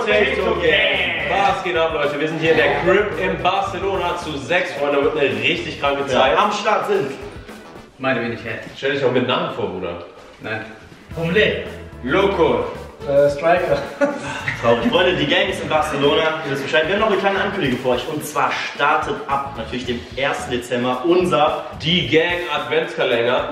Potato Gang! Was geht ab, Leute? Wir sind hier in der Crib in Barcelona zu 6, Freunde. Wird eine richtig kranke Zeit. Am Start sind meine Wenigkeit. Stell dich auch mit Namen vor, Bruder. Nein. Humle. Loco. Striker. Traurig. Freunde, die Gang ist in Barcelona. Ihr wisst Bescheid. Wir haben noch eine kleine Ankündigung für euch. Und zwar startet ab natürlich dem 1. Dezember unser Die Gang Adventskalender.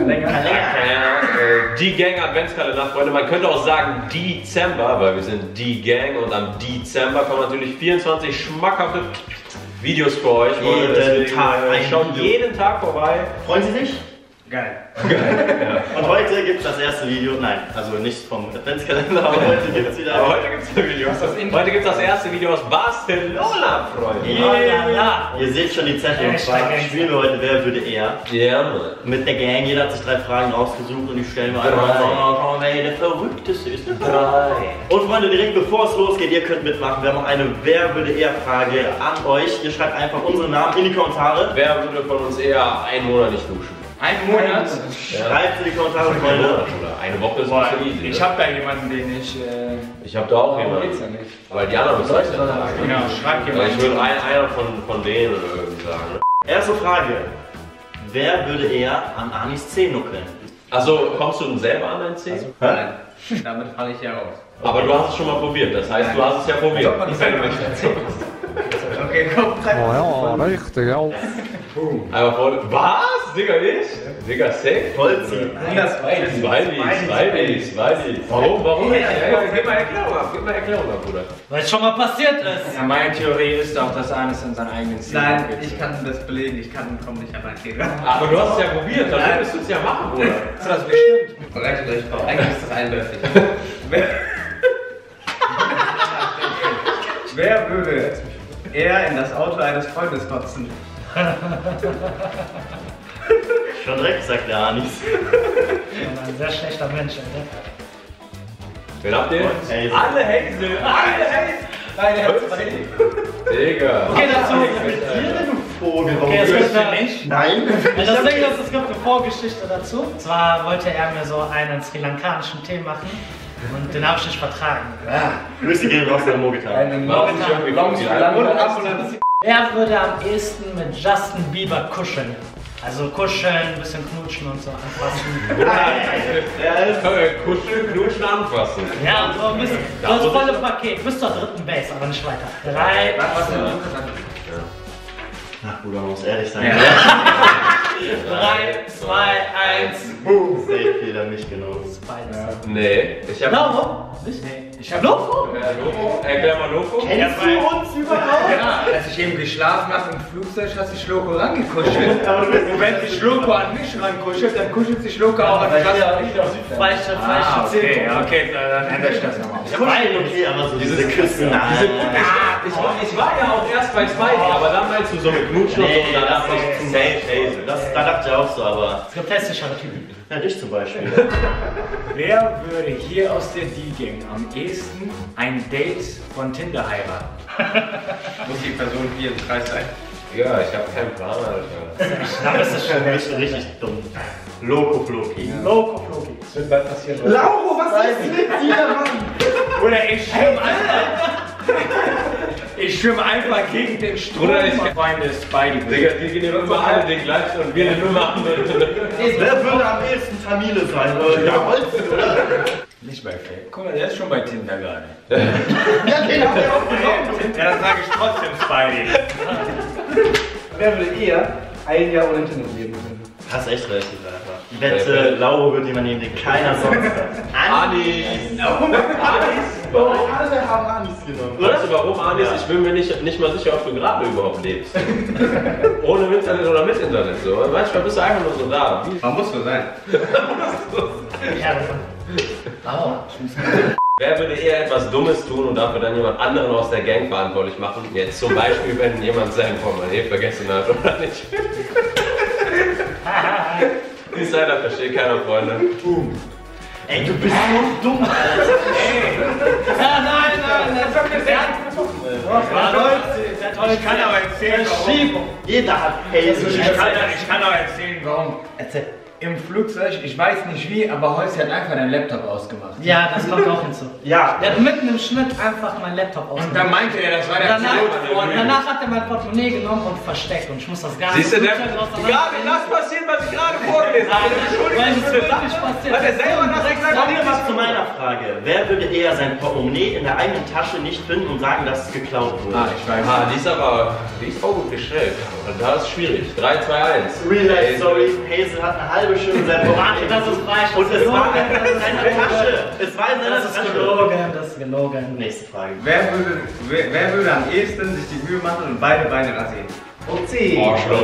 Die Gang Adventskalender, Freunde. Man könnte auch sagen Dezember, weil wir sind die Gang und am Dezember kommen natürlich 24 schmackhafte Videos für euch. jeden Tag. Schaut jeden Tag vorbei. Freuen Sie sich? Geil. Ja. Und heute gibt es das erste Video. Nein, also nicht vom Adventskalender, aber heute gibt es wieder. Aber heute gibt es ein Video. Heute gibt es das erste Video aus Barcelona, Freunde. Yeah. Ihr seht schon die Zettel. Und zwar spielen wir heute Wer würde eher. Ja, Mann. Mit der Gang. Jeder hat sich 3 Fragen rausgesucht und die stellen wir einfach mal, wer der verrückteste ist. 3. Und Freunde, direkt bevor es losgeht, ihr könnt mitmachen. Wir haben noch eine Wer würde eher Frage an euch. Ihr schreibt einfach unseren Namen in die Kommentare. Wer würde von uns eher einen Monat nicht duschen? Einen Monat? Schreibt in die Kommentare, Freunde. Oder eine Woche ist ein bisschen easy. Ich habe da jemanden, den ich. Ich habe da auch Warum jemanden. geht's ja nicht? Weil die anderen müssen es ja sagen. Genau, schreibt Ich jemanden. würde einer von denen oder irgendwie sagen. Erste Frage. Wer würde eher an Anis Zeh nuckeln? Achso, kommst du denn selber an dein Zeh? Nein. Damit falle ich ja raus. Aber du hast es schon mal probiert, das heißt, du hast es ja probiert. Okay, komm, Oh ja, richtig, ja. Aber voll. Was? Digga, ich? Digga, safe? Vollziehen. Zweites. Warum? Gib mal Erklärung ab, Bruder. Weil es schon mal passiert ist. Ja, meine Theorie ist auch, dass Anis in seinen eigenen Ziel Nein, ich kann das belegen, ich komme nicht an mein Thema. Aber du hast es ja probiert, dann würdest du es ja machen, Bruder. das bestimmt. Bereitet euch vor, eigentlich ist das eindeutig. Wer würde eher in das Auto eines Freundes kotzen? Schon direkt, sagt der Anis. Ein sehr schlechter Mensch, Alter. Wen habt ihr? Hazel. Alle Hazel! Nein, er hat Digga. Okay, dazu. Vogel. Okay, es gibt eine, Nein. das Ding ist, es gibt eine Vorgeschichte dazu. Und zwar wollte er mir so einen sri lankanischen Tee machen und den habe ich nicht vertragen. Grüße gehen raus an Mogitan. Wer würde am ehesten mit Justin Bieber kuscheln? Also kuscheln, ein bisschen knutschen und so anfassen. Kuscheln, knutschen, anfassen. Ja, so ein bisschen. Das volle Paket. Bis zur 3. Base, aber nicht weiter. 3. Ach Bruder, man muss ehrlich sein. 3, 2, 1. Boom. Safe wieder nicht genommen. Beides. Nee, ich hab. Warum? Nicht? Ich hab Loco. Loco? Erklär mal Loco. Kennst du uns überhaupt? Ja, als ich eben geschlafen habe im Flugzeug, hat sich Loco rangekuschelt. Und wenn sich Loco an mich rankuschelt, dann kuschelt sich Loco auch an mich ran. Falsche Okay, dann ändere ich das nochmal. Okay, aber so diese Küssen. Ich war ja auch erst bei Spidey, aber dann meinst du so mit Knutschen und so. Nee, das ist zu Hazel. Da dachte ich auch so, aber. Es gibt hässlichere Typen. Ja, dich zum Beispiel. Wer würde hier aus der D-Gang am ehesten ein Date von Tinder heiraten? Muss die Person hier im Kreis sein? Ja, ich hab keinen Plan, Alter. Na, das ist schon Richtig dumm. Loco Floki. Loco Floki. Das wird bald passieren. Lauro, was ist mit dir, Mann? Oder ich schwimme einfach gegen den Strom. Oder ich- Freunde Spidey. Digga, die gehen immer alle den gleichen und wir den nur machen. Wer würde am ehesten Familie sein? Ja, Holzen, oder? Nicht bei Fake. Guck mal, der ist schon bei Tinder gerade. Ja, den haben wir auch genommen. Ja, dann sage ich trotzdem Spidey. Wer würde eher ein Jahr ohne Internet leben? Hast echt recht, einfach. Ich wette, Lauro wird jemand nehmen, den keiner sonst hat. Anis! Alle haben Anis genommen. Weißt du warum, Anis? Ich bin mir nicht mal sicher, ob du gerade überhaupt lebst. Ohne Internet oder mit Internet. So. Manchmal bist du einfach nur so da. Man muss so sein. Ja, oh. Wer würde eher etwas Dummes tun und dafür dann jemand anderen aus der Gang verantwortlich machen? Jetzt zum Beispiel, wenn jemand sein Portemonnaie vergessen hat oder nicht. Insider versteht keiner, Freunde. Ey, du bist so dumm, Alter. Nein, das hat mir sehr Ich kann aber erzählen, warum. Jeder hat Hazel. Ich kann auch erzählen, warum. Erzähl. im Flugzeug, ich weiß nicht wie, aber Holz hat einfach deinen Laptop ausgemacht. Ja, das kommt auch hinzu. Ja. Der hat mitten im Schnitt einfach meinen Laptop Und ausgemacht. dann meinte er, das war der Danach hat er mein Portemonnaie genommen und versteckt und ich muss das gar nicht. Siehst du, gerade das passiert, was ich gerade vorgelesen habe. Weil es wirklich passiert. Hat er selber das gesagt? Kommen wir mal zu meiner Frage. Wer würde eher sein Portemonnaie in der eigenen Tasche nicht finden und sagen, dass es geklaut wurde? Ich weiß. Die ist auch gut gestellt. Und da ist schwierig. 3, 2, 1. Real Life Story. Hazel hat eine halbe Stunde sein Portemonnaie. Das ist falsch. Und es war in seiner Tasche. Es war in seiner Das ist Tasche. gelogen, das ist gelogen. Nächste Frage. Wer würde am ehesten sich die Mühe machen und beide Beine rasieren? Und sie.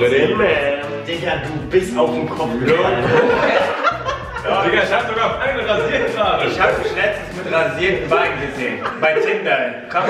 Digga, du bist auf dem Kopf gefallen. Digga, ich hab sogar Beine rasiert gerade. Ich habe dich letztens mit rasierten Beinen gesehen. Bei Tinder. Komm.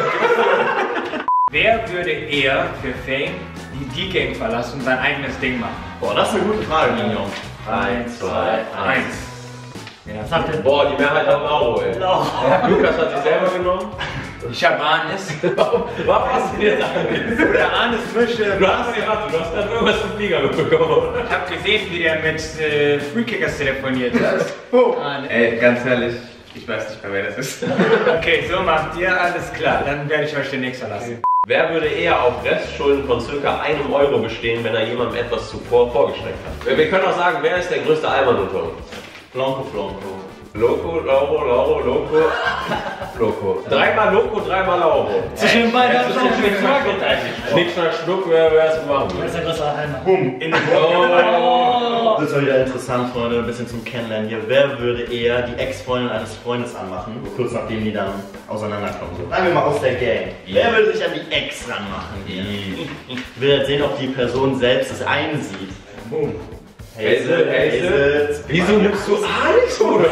Wer würde eher für Fame die D-Gang verlassen und sein eigenes Ding machen? Boah, das ist eine gute Frage, Mignon. 1, 2, 1. Was sagt ihr? Boah, die Mehrheit hat Lauro, ey. Lukas hat sich selber genommen. Ich habe Anis. Warum hast du dir das angeguckt? Oder Anis möchte. Du hast dann irgendwas vom Flieger mitbekommen. Ich habe gesehen, wie der mit Freekickers telefoniert hat. Ey, ganz ehrlich, ich weiß nicht mehr, wer das ist. Okay, so macht ihr, alles klar. Dann werde ich euch demnächst verlassen. Wer würde eher auf Restschulden von ca. 1 Euro bestehen, wenn er jemandem etwas zuvor vorgestreckt hat? Wir können auch sagen, wer ist der größte Allmann unter uns? Blanco. Loco, Lauro, Loco, Loco. Dreimal Loco, dreimal Lauro. Zwischen beiden habe ich auch eine Frage. Schnick, schnack, schnuck, wer es machen Wer ist der größte Allmann? Boom, in den Oh. Das ist mal wieder interessant, Freunde, ein bisschen zum Kennenlernen hier. Wer würde eher die Ex-Freundin eines Freundes anmachen, kurz nachdem die dann auseinanderkommen? So, sagen wir mal aus der Gang. Wer würde sich an die Ex ranmachen hier? Ich will jetzt sehen, ob die Person selbst es einsieht. Boom. Hazel. Wieso nimmst du Alex, oder?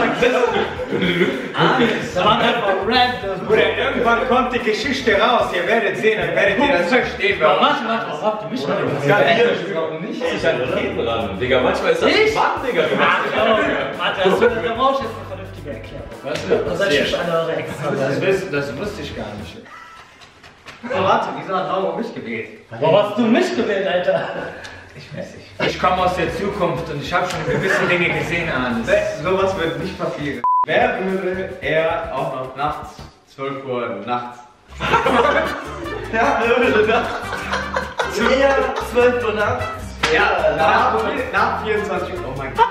Da waren einfach random. Bruder, irgendwann kommt die Geschichte raus. Ihr werdet sehen, dann werdet ihr das verstehen. Aber warte, warum habt ihr mich noch nicht? Ich an jeden ran. Digga, manchmal ist das Ich? spannend, Digga. Warte, hast du der Rausch jetzt eine vernünftige Erklärung? Was soll ich an eure Ex haben? Das wusste ich gar nicht. Oh, warte, wieso hat Lauro mich gewählt? Warum hast du mich gewählt, Alter? Ich weiß nicht. Ich komme aus der Zukunft und ich habe schon gewisse Dinge gesehen, Anis. Sowas wird nicht passieren. Wer würde er auch noch nachts, 12 Uhr nachts? Ja, wer würde nachts? Eher 12 Uhr nachts? Ja, nach 24 Uhr. Oh mein Gott.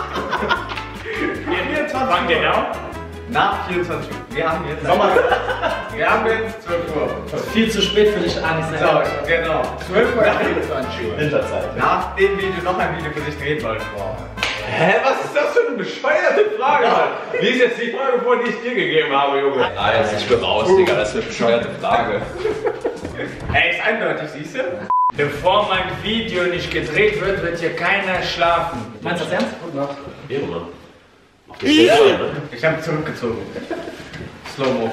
24 Uhr. Wann genau? Nach 24 Uhr. Wir haben jetzt Sommer. Wir haben jetzt 12 Uhr. Das ist viel zu spät für dich, Anis. So, genau. 12 Uhr nach 24 Uhr. Winterzeit. Nach dem Video noch ein Video für sich drehen wollen. Boah. Hä, was ist das für eine bescheuerte Frage, Mann? Wie ist jetzt die Frage vor, die ich dir gegeben habe, Junge? Nein, ich bin raus, Digga, das ist eine bescheuerte Frage. Ey, ist eindeutig, siehst du? Bevor mein Video nicht gedreht wird, wird hier keiner schlafen. Meinst du das ernst? Gut noch. Ehre, Mann. Ich habe zurückgezogen. Slow-Mo.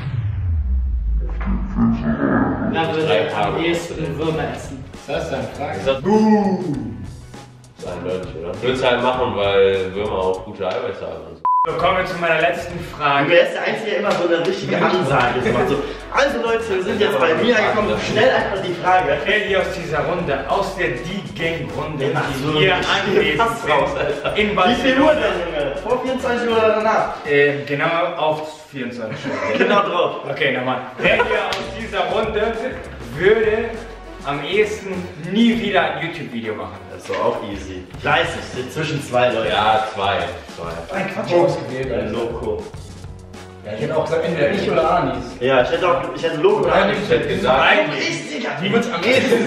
Wer würde am ehesten Würmer essen? Das ist eine Frage. Das ist eindeutig, oder? Ich würde es halt machen, weil Würmer auch gute Eiweiß haben. So, kommen wir zu meiner letzten Frage. Wer ist der Einzige, der immer so eine richtige Ansage macht? So, also Leute, wir sind jetzt bei mir angekommen. Stell einfach die Frage. Wer hier aus dieser Runde, aus der D-Gang-Runde, Ach so, die hier ich anwesend pass raus, sind, in Wie viel Uhr Barcelona. denn, Junge? Vor 24 Uhr oder danach? Genau auf 24 Uhr. Genau drauf. Okay, nochmal. Wer hier aus dieser Runde würde am ehesten nie wieder ein YouTube-Video machen? Das ist doch auch easy. Fleißig, sind zwischen zwei Leuten. Ja, zwei. Ein Quatsch ausgewählt, Ein Loco. Ja, ich hätte auch gesagt, entweder ich oder Anis. Ja, ich hätte Loco oder Nein, ich hätte gesagt. Eigentlich, Digga, die wird's am ehesten.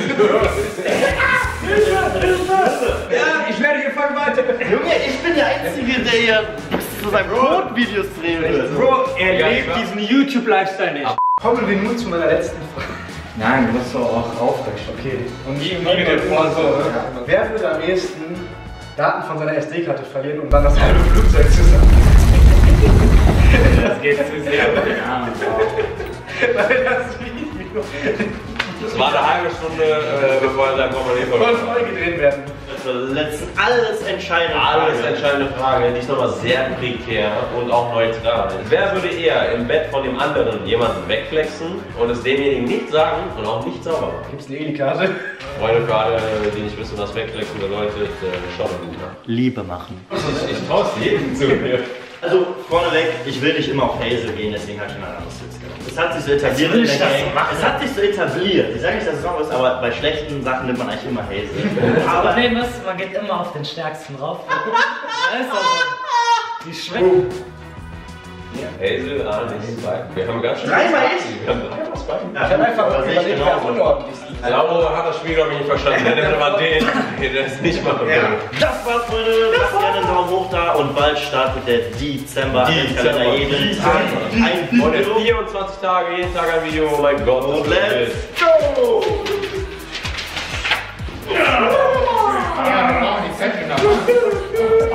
Ja, ich werde hier vergewaltigt. Junge, ich bin der Einzige, der hier bis zu seinem Tod Videos drehen will. Bro, er lebt diesen YouTube-Lifestyle nicht. Kommen wir nun zu meiner letzten Frage. Nein, du musst doch auch aufrecht. Okay. Und Wie mit der Pause. wer würde am ehesten Daten von seiner SD-Karte verlieren und dann das halbe Flugzeug zusammen? Das geht zu sehr. Ja, Weil das Video Das war eine halbe Stunde, bevor er sein Portemonnaie voll verloren neu gedreht werden. Alles entscheidende Alles Frage. entscheidende Frage, die ist nochmal sehr prekär und auch neutral. Wer würde eher im Bett von dem anderen jemanden wegflexen und es demjenigen nicht sagen und auch nicht sauber machen? Gibt's eine ELI-Karte? Freunde, für alle, die nicht wissen, was wegflexen bedeutet, schaut mal gut nach. Liebe machen. Ich trau's jedem zu mir. Also, vorneweg, ich will nicht immer auf Hazel gehen, deswegen habe ich mir ein anderes Sitz genommen. Es hat sich so etabliert in der Gang. Es hat sich so etabliert. Ich sage nicht, dass es noch ist, aber bei schlechten Sachen nimmt man eigentlich immer Hazel. Das Problem ist, man geht immer auf den Stärksten drauf. Das ist also, die schmecken. Hazel, Spike. Wir haben ganz schön. Dreimal ich? Wir haben dreimal Spike. Ich habe einfach überlegt, wer unordentlich ist. Lauro hat das Spiel, glaube ich, nicht verstanden. Der nimmt aber den das nicht machen will. Das war's, Freunde. Lasst gerne einen Daumen hoch da und bald startet der Dezember. Dezember. Jeden Tag ein Heute Video. 24 Tage, jeden Tag ein Video. Oh mein Gott. Und let's go! Ja, wir brauchen die Zettel noch.